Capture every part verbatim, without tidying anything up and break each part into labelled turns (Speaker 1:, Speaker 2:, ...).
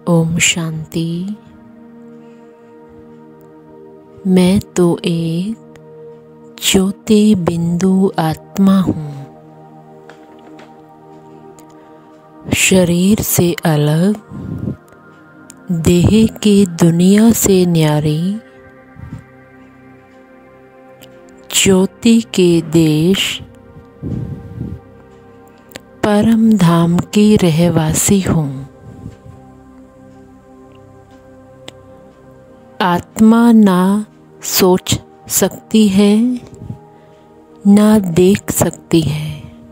Speaker 1: ओम शांति। मैं तो एक ज्योति बिंदु आत्मा हूँ। शरीर से अलग, देह की दुनिया से न्यारी, ज्योति के देश परम धाम की रहवासी हूँ। आत्मा ना सोच सकती है, ना देख सकती है,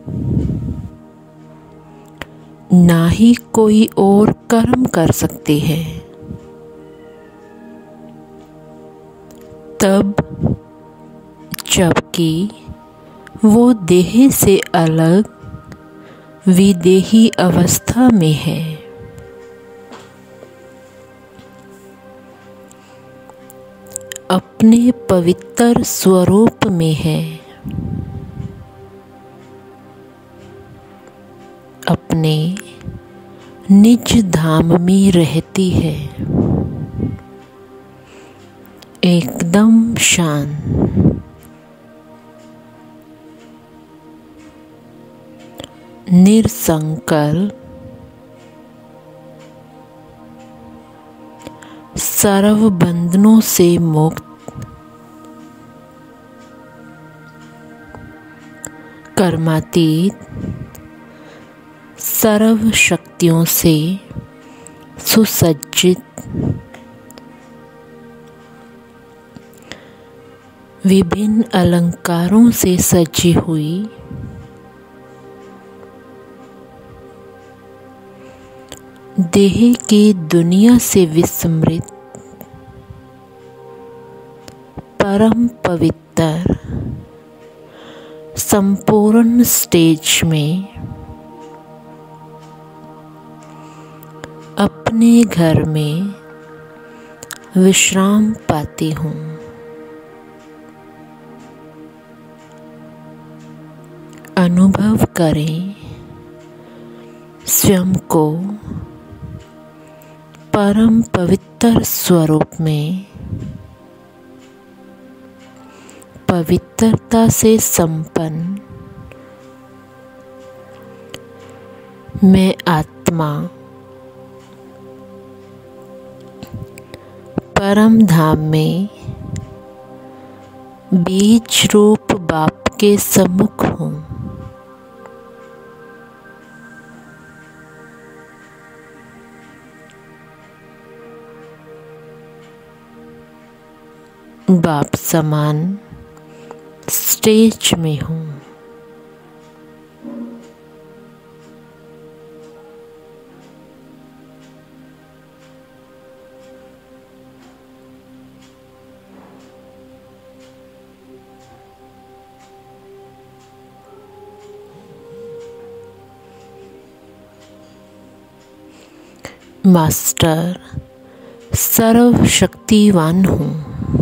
Speaker 1: ना ही कोई और कर्म कर सकती है। तब जबकि वो देह से अलग विदेही अवस्था में है। अपने पवित्र स्वरूप में है। अपने निज धाम में रहती है, एकदम शांत, निरसंकल्प, सर्व बंधनों से मुक्त, कर्मातीत, सर्व शक्तियों से सुसज्जित, विभिन्न अलंकारों से सजी हुई, देह की दुनिया से विस्मृत, परम पवित्र संपूर्ण स्टेज में अपने घर में विश्राम पाती हूँ। अनुभव करें स्वयं को परम पवित्र स्वरूप में, पवित्रता से संपन्न। मैं आत्मा परम धाम में बीज रूप बाप के सम्मुख हूँ। बाप समान स्टेज में हूँ। मास्टर सर्वशक्तिवान हूँ।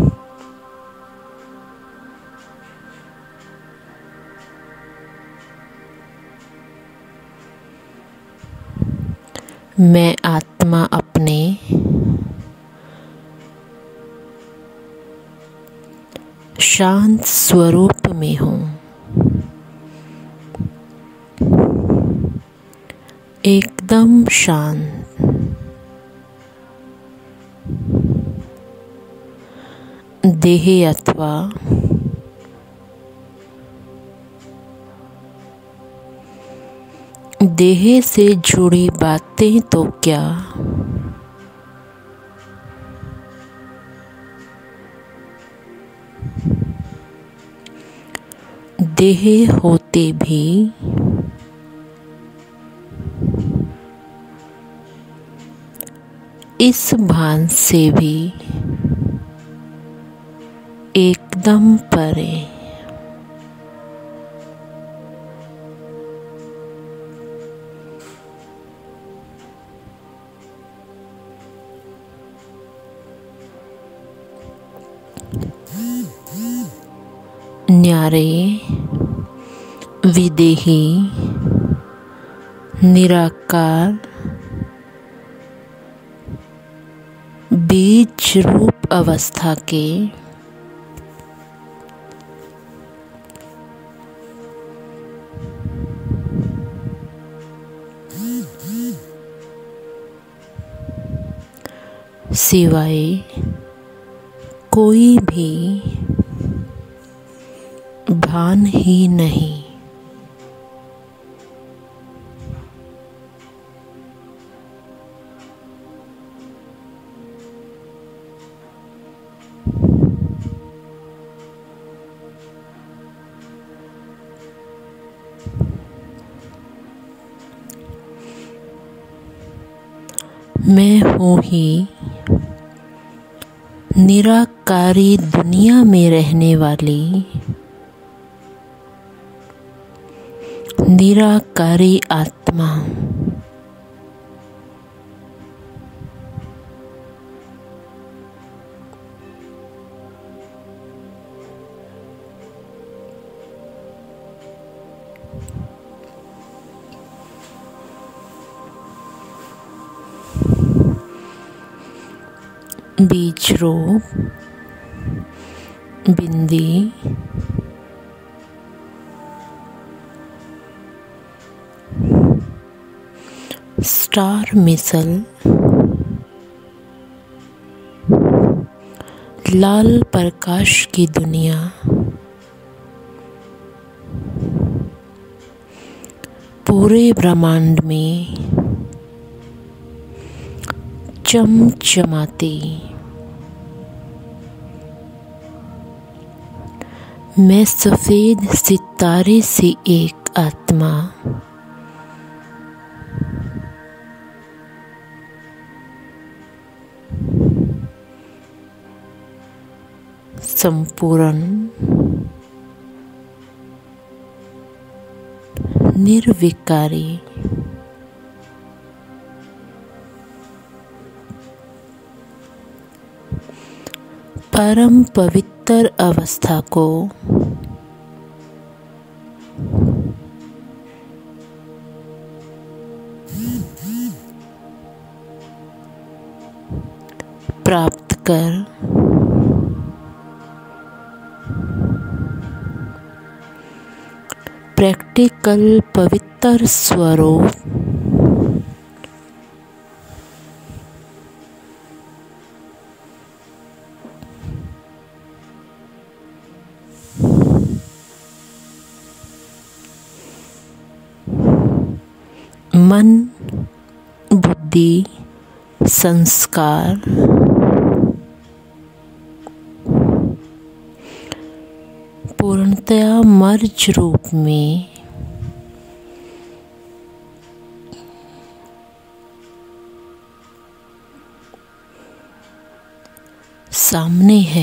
Speaker 1: मैं आत्मा अपने शांत स्वरूप में हूँ, एकदम शांत। देह अथवा देह से जुड़ी बातें तो क्या, देह होते भी इस भान से भी एकदम परे। न्यारे, विदेही, निराकार, बीज रूप अवस्था के सिवाय कोई भी भान ही नहीं। मैं हूँ ही निराकारी दुनिया में रहने वाली निराकारी आत्मा। बीज रूप बिंदी स्टार मिसल लाल प्रकाश की दुनिया पूरे ब्रह्मांड में चमचमाती मैं सफेद सितारे से एक आत्मा संपूर्ण निर्विकारी परम पवित्र अवस्था को प्राप्त कर प्रैक्टिकल पवित्र स्वरूप मन बुद्धि संस्कार पूर्णतया मर्ज रूप में सामने है।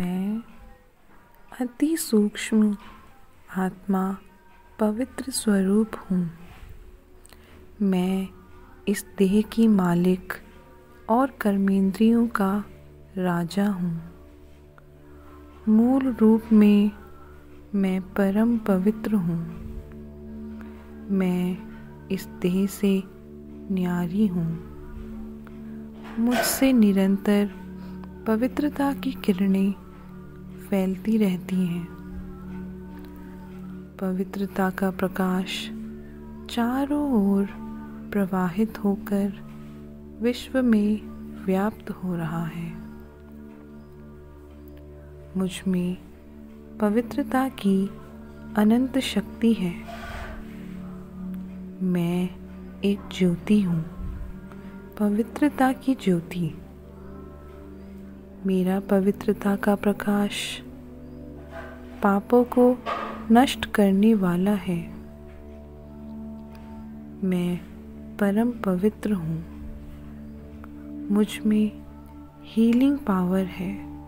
Speaker 2: मैं अति सूक्ष्म आत्मा पवित्र स्वरूप हूँ। मैं इस देह की मालिक और कर्मेंद्रियों का राजा हूँ। मूल रूप में मैं परम पवित्र हूँ। मैं इस देह से न्यारी हूँ। मुझसे निरंतर पवित्रता की किरणें फैलती रहती हैं। पवित्रता का प्रकाश चारों ओर प्रवाहित होकर विश्व में व्याप्त हो रहा है। मुझ में पवित्रता की अनंत शक्ति है। मैं एक ज्योति हूँ, पवित्रता की ज्योति। मेरा पवित्रता का प्रकाश पापों को नष्ट करने वाला है। मैं परम पवित्र हूँ। मुझ में हीलिंग पावर है।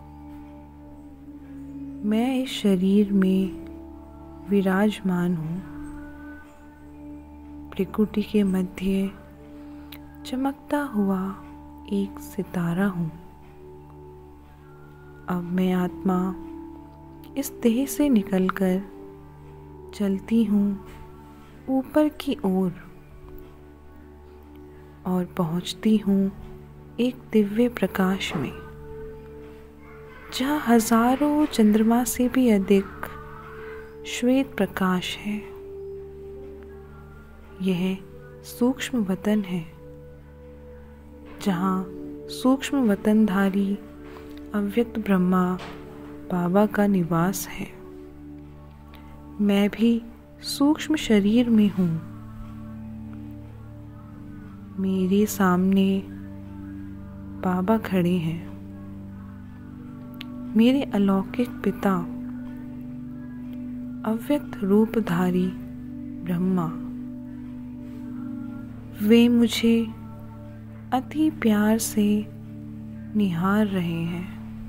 Speaker 2: मैं इस शरीर में विराजमान हूँ। प्रकृति के मध्य चमकता हुआ एक सितारा हूँ। अब मैं आत्मा इस देह से निकलकर चलती हूँ ऊपर की ओर और पहुँचती हूँ एक दिव्य प्रकाश में, जहाँ हजारों चंद्रमा से भी अधिक श्वेत प्रकाश है। यह सूक्ष्म वतन है, जहाँ सूक्ष्म वतनधारी अव्यक्त ब्रह्मा बाबा का निवास है। मैं भी सूक्ष्म शरीर में हूँ। मेरे सामने बाबा खड़े हैं। मेरे अलौकिक पिता अव्यक्त रूपधारी ब्रह्मा, वे मुझे अति प्यार से निहार रहे हैं।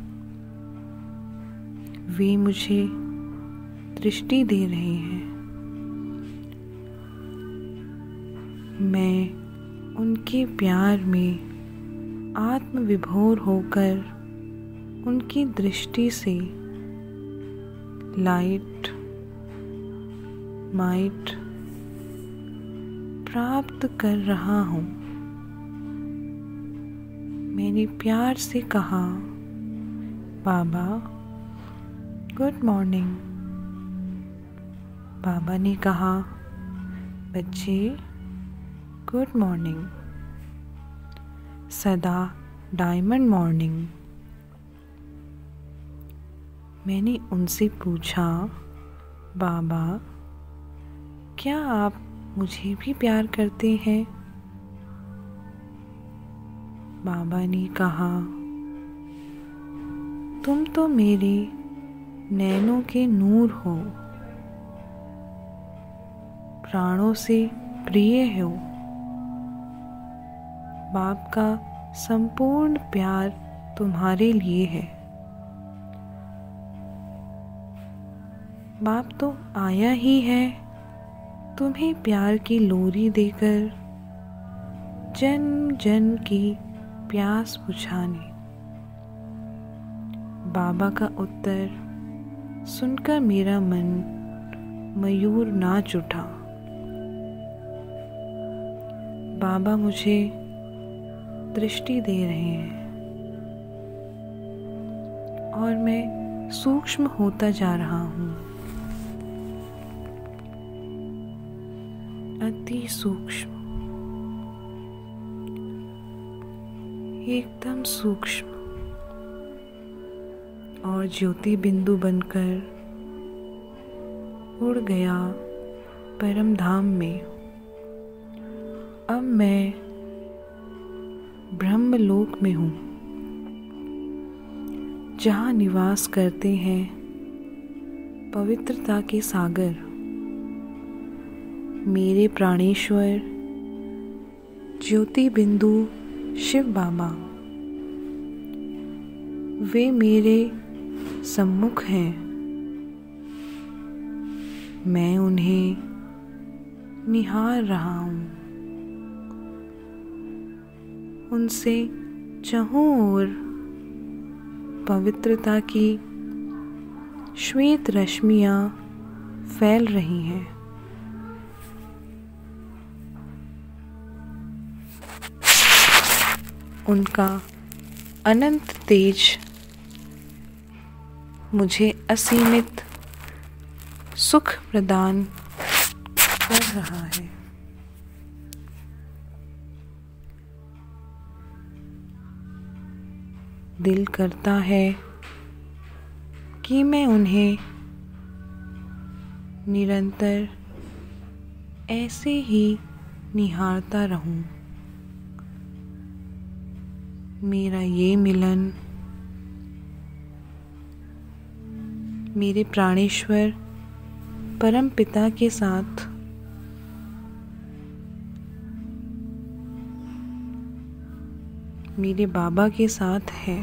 Speaker 2: वे मुझे दृष्टि दे रहे हैं। मैं उनके प्यार में आत्मविभोर होकर उनकी दृष्टि से लाइट माइट प्राप्त कर रहा हूँ। मैंने प्यार से कहा, बाबा गुड मॉर्निंग। बाबा ने कहा, बच्चे गुड मॉर्निंग। सदा डायमंड मॉर्निंग। मैंने उनसे पूछा, बाबा क्या आप मुझे भी प्यार करते हैं? बाबा ने कहा, तुम तो मेरे नैनों के नूर हो, प्राणों से प्रिय हो। बाप का संपूर्ण प्यार तुम्हारे लिए है। बाप तो आया ही है तुम्हें प्यार की लोरी देकर जन्म जन्म की प्यास बुझाने। बाबा का उत्तर सुनकर मेरा मन मयूर नाच उठा। बाबा मुझे दृष्टि दे रहे हैं और मैं सूक्ष्म होता जा रहा हूँ, अति सूक्ष्म, एकदम सूक्ष्म, और ज्योति बिंदु बनकर उड़ गया परम धाम में। अब मैं ब्रह्मलोक में हूँ, जहाँ निवास करते हैं पवित्रता के सागर। मेरे प्राणेश्वर ज्योति बिंदु शिव बाबा, वे मेरे सम्मुख हैं। मैं उन्हें निहार रहा हूँ। उनसे चारों ओर पवित्रता की श्वेत रश्मियाँ फैल रही हैं। उनका अनंत तेज मुझे असीमित सुख प्रदान कर रहा है। दिल करता है कि मैं उन्हें निरंतर ऐसे ही निहारता रहूं। मेरा ये मिलन मेरे प्राणेश्वर परम पिता के साथ मेरे बाबा के साथ है।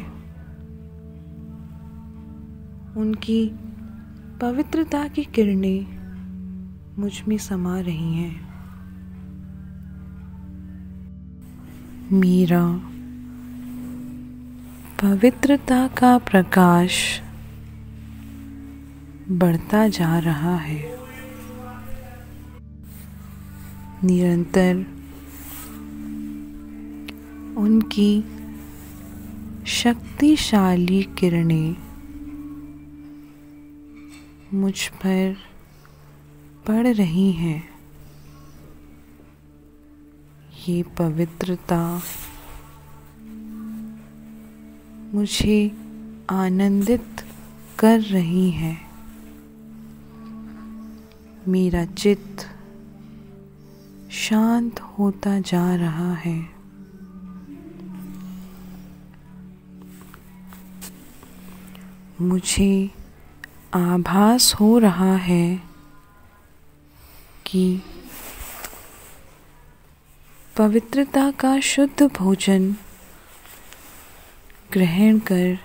Speaker 2: उनकी पवित्रता की किरणें मुझ में समा रही हैं। मेरा पवित्रता का प्रकाश बढ़ता जा रहा है। निरंतर उनकी शक्तिशाली किरणें मुझ पर पड़ रही हैं। ये पवित्रता मुझे आनंदित कर रही है। मेरा चित्त शांत होता जा रहा है। मुझे आभास हो रहा है कि पवित्रता का शुद्ध भोजन ग्रहण कर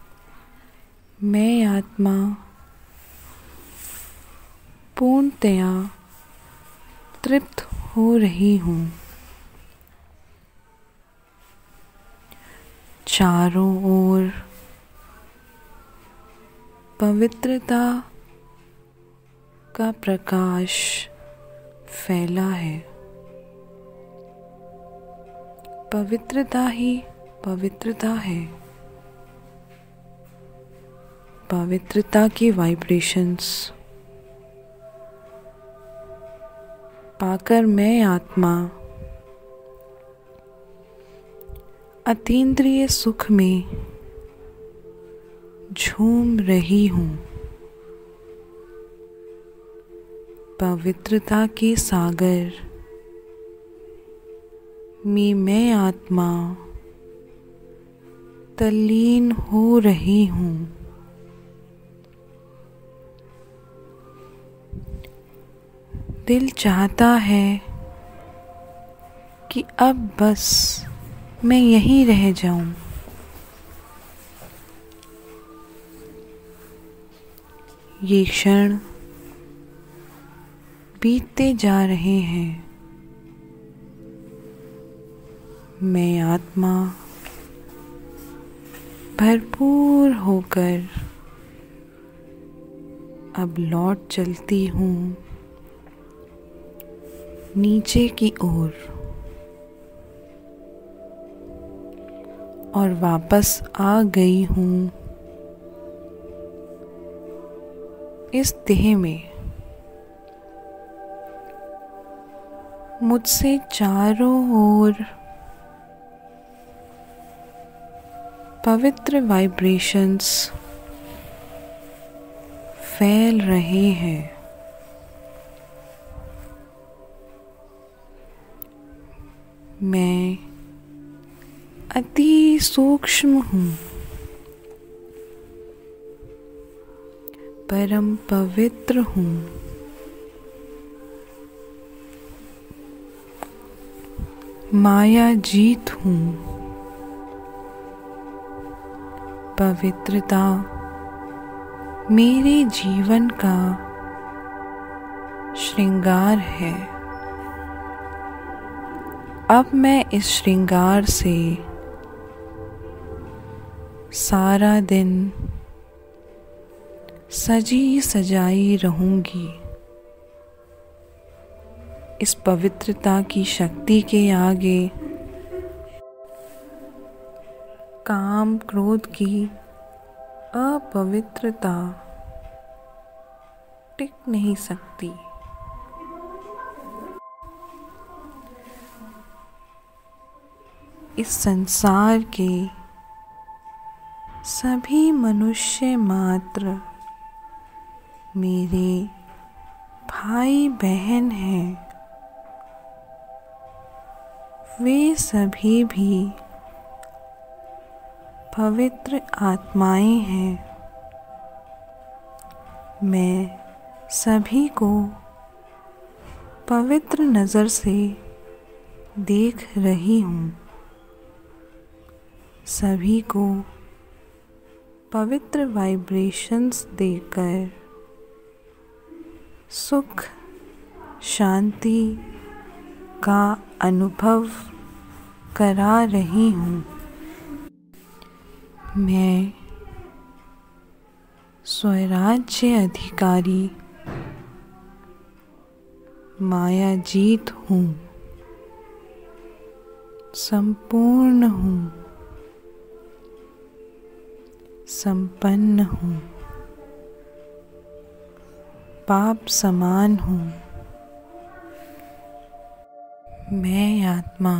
Speaker 2: मैं आत्मा पूर्णतया तृप्त हो रही हूँ। चारों ओर पवित्रता का प्रकाश फैला है। पवित्रता ही पवित्रता है। पवित्रता की वाइब्रेशंस पाकर मैं आत्मा अतीन्द्रिय सुख में झूम रही हूँ। पवित्रता के सागर में मैं आत्मा तल्लीन हो रही हूँ। दिल चाहता है कि अब बस मैं यहीं रह जाऊं। ये क्षण बीतते जा रहे हैं। मैं आत्मा भरपूर होकर अब लौट चलती हूँ नीचे की ओर और वापस आ गई हूँ इस देह में। मुझसे चारों ओर पवित्र वाइब्रेशंस फैल रहे हैं। मैं अति सूक्ष्म हूँ, परम पवित्र हूँ। माया जीत हूँ। पवित्रता मेरे जीवन का श्रृंगार है। अब मैं इस श्रृंगार से सारा दिन सजी सजाई रहूंगी। इस पवित्रता की शक्ति के आगे काम क्रोध की अपवित्रता टिक नहीं सकती। इस संसार के सभी मनुष्य मात्र मेरे भाई बहन हैं। वे सभी भी पवित्र आत्माएं हैं। मैं सभी को पवित्र नज़र से देख रही हूँ। सभी को पवित्र वाइब्रेशंस देकर सुख शांति का अनुभव करा रही हूँ। मैं स्वराज्य अधिकारी मायाजीत हूँ, संपूर्ण हूँ, संपन्न हूँ, पाप समान हूँ। मैं आत्मा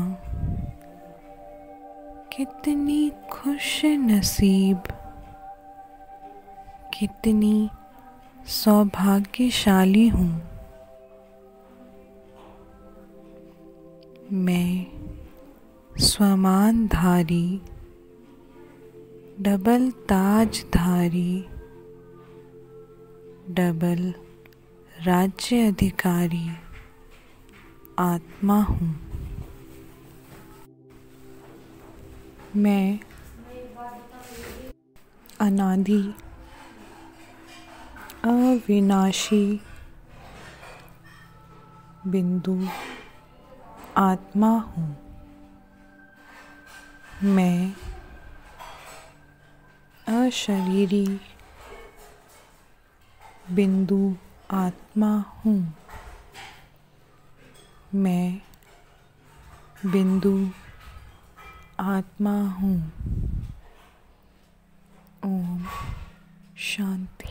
Speaker 2: कितनी खुश नसीब, कितनी सौभाग्यशाली हूँ। मैं स्वमानधारी डबल ताजधारी डबल राज्य अधिकारी आत्मा हूँ। मैं अनादि अविनाशी बिंदु आत्मा हूँ। मैं अशरीरी बिंदु आत्मा हूँ। मैं बिंदु आत्मा हूँ। ओम शांति।